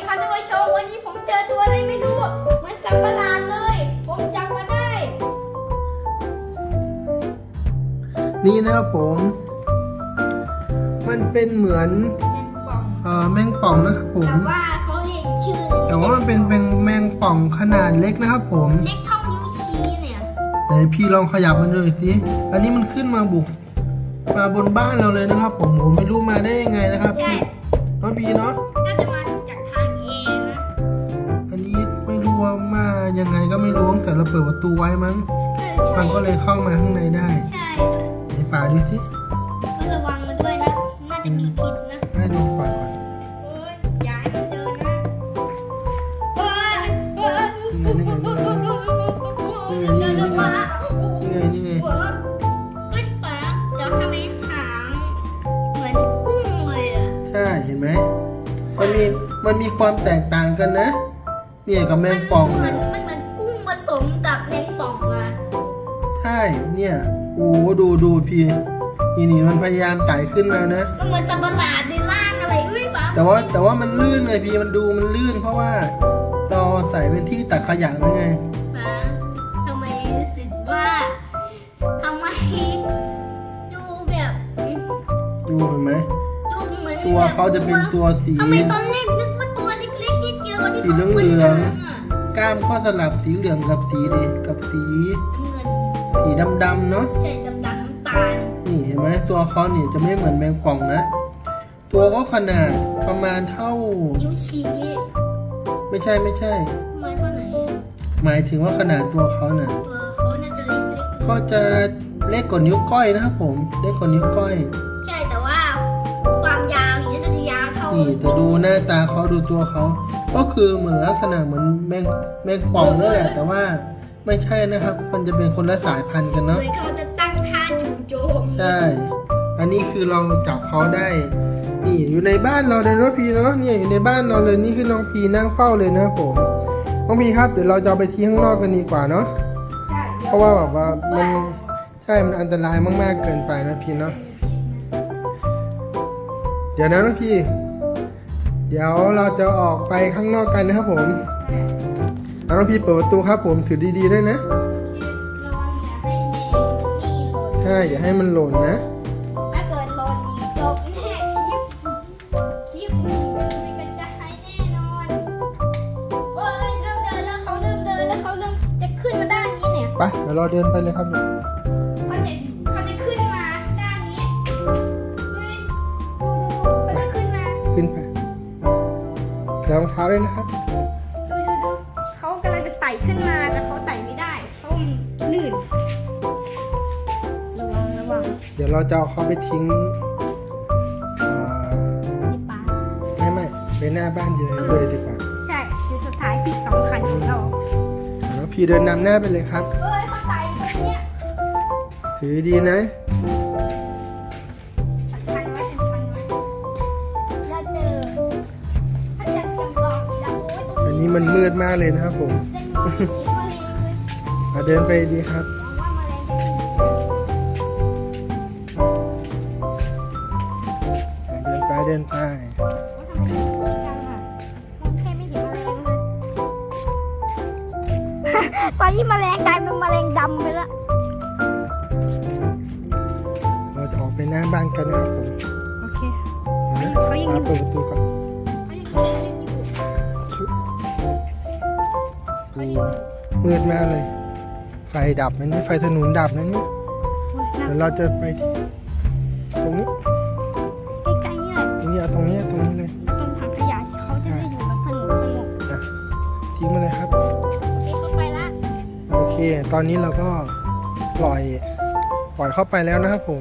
นะครับท่านผู้ชมวันนี้ผมเจอตัวอะไรไม่รู้เหมือนสัตว์ประหลาดเลยผมจับมาได้นี่นะครับผมมันเป็นเหมือนแมงป่องนะครับผมแต่ว่าเขาเรียกอีกชื่อนึงแต่ว่ามันเป็นแมงป่องขนาดเล็กนะครับผมเล็กเท่านิ้วชี้เนี่ยไหนพี่ลองขยับมันดูสิอันนี้มันขึ้นมาบุกมาบนบ้านเราเลยนะครับผมไม่รู้มาได้ยังไงนะครับใช่น้องบีเนาะน่าจะมาจากทางเองนะอันนี้ไม่รู้ว่ามายังไงก็ไม่รู้แต่เราเปิดประตูไว้มั้งมันก็เลยเข้ามาข้างในได้ใช่ในป่าดูสิระวังมันด้วยนะน่าจะมีพิษนะให้ดูป่าก่อนอย่าให้มันเดินนะนี่ไงเฮ้ยป๋าเดี๋ยวทำไมหางเหมือนกุ้งเลยอ่ะใช่เห็นไหมมันมีความแตกต่างกันนะเนี่ยกับแมงป่องมันเหมือนกุ้งผสมกับแมงป่องอ่ะใช่เนี่ยโอ้ดูพี่นี่มันพยายามไต่ขึ้นมานะมันเหมือนสัตว์ประหลาดในร่างอะไรอุ้ยป๋าแต่ว่ามันลื่นเลยพี่มันลื่นเพราะว่าเราใส่เป็นที่ตักขยะไว้ไงป๋าทำไมรู้สึกว่าทำไมดูแบบดูเห็นไหมดูเหมือนตัวเขาจะเป็นตัวสีทำไมตอนแรกนึกว่าตัวเล็กๆนิดเดียวสีเหลืองกล้ามก็สลับสีเหลืองกับสีดำเนาะใช่ดำน้ำตาลนี่เห็นไหมตัวเขาเนี่ยจะไม่เหมือนแมงป่องนะตัวก็ขนาดประมาณเท่านิ้วชี้ไม่ใช่ไม่เท่าไหนหมายถึงว่าขนาดตัวเขาน่ะตัวเขาน่าจะเล็กก็จะเล็กกว่านิ้วก้อยนะครับผมเล็กกว่านิ้วก้อยใช่แต่ว่าความยาวนี่จะยาวเท่านี่แต่ดูหน้าตาเขาดูตัวเขาก็คือเหมือนลักษณะเหมือนแมงป่องนั่นแหละแต่ว่าไม่ใช่นะครับมันจะเป็นคนละสายพันธุ์กันเนาะเขาจะตั้งท่าจู่โจมใช่อันนี้คือเราจับเขาได้นี่อยู่ในบ้านเราเลยน้องพีเนาะเนี่ยอยู่ในบ้านเราเลยนี่คือน้องพีนั่งเฝ้าเลยนะครับผมน้องพีครับเดี๋ยวเราจะไปที่ข้างนอกกันดีกว่าเนาะเพราะว่าแบบว่ามันใช่มันอันตรายมากๆเกินไปนะพีเนาะเดี๋ยวนะน้องพีเดี๋ยวเราจะออกไปข้างนอกกันนะครับผมน้องพีเปิดประตูครับผมถือดีๆด้วยนะใช่อย่าให้มันหล่นนะถ้าเกิดหล่นนี่จบแน่คลิปมันกระจายแน่นอนโอ้ยเริ่มเดินแล้วเขาเริ่มจะขึ้นมาด้านนี้เนี่ยไปเดี๋ยวเราเดินไปเลยครับเขาจะขึ้นมาด้านนี้เขาจะขึ้นมาใส่รองเท้าด้วยนะครับเขากำลังจะไต่ขึ้นมาแต่เขาไต่ไม่ได้เพราะมันลื่นระวังเดี๋ยวเราจะเอาเขาไปทิ้งไม่ไปหน้าบ้านเลยดีกว่าใช่จุดสุดท้ายที่สำคัญของเราแล้วพี่เดินนำหน้าไปเลยครับเขาไต่ตรงนี้ถือดีนะอันนี้มันมืดมากเลยนะครับผมเดินไปดีครับเดินไปตอนนี้แมลงกลายเป็นแมลงดำไปแล้วเราจะออกไปหน้าบ้านกันนะครับผมโอเคเขายังอยู่เปิดประตูก่อนมืดมากเลยไฟดับนะเนี่ยไฟถนนดับนะเนี่ยเดี๋ยวเราจะไปตรงนี้ใกล้ๆเนี่ยตรงนี้เลยตรงถังขยะเขาจะได้อยู่แบบสงบทิ้งมาเลยครับโอเคเข้าไปละโอเคตอนนี้เราก็ปล่อยเข้าไปแล้วนะครับผม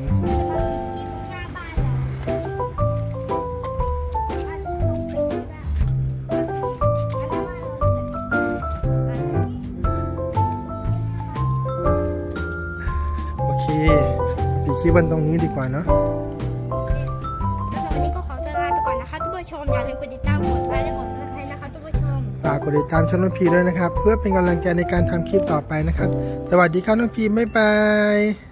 ปิดคลิปวันตรงนี้ดีกว่าเนาะแล้ววันนี้ก็ขอตัวลาไปก่อนนะคะทุกผู้ชมอย่าลืมกดติดตามกดไลค์และกดซับสไครต์นะคะทุกผู้ชมฝากกดติดตามช่องน้องพีด้วยนะครับเพื่อเป็นกำลังใจในการทำคลิปต่อไปนะครับสวัสดีครับน้องพีบ๊ายบาย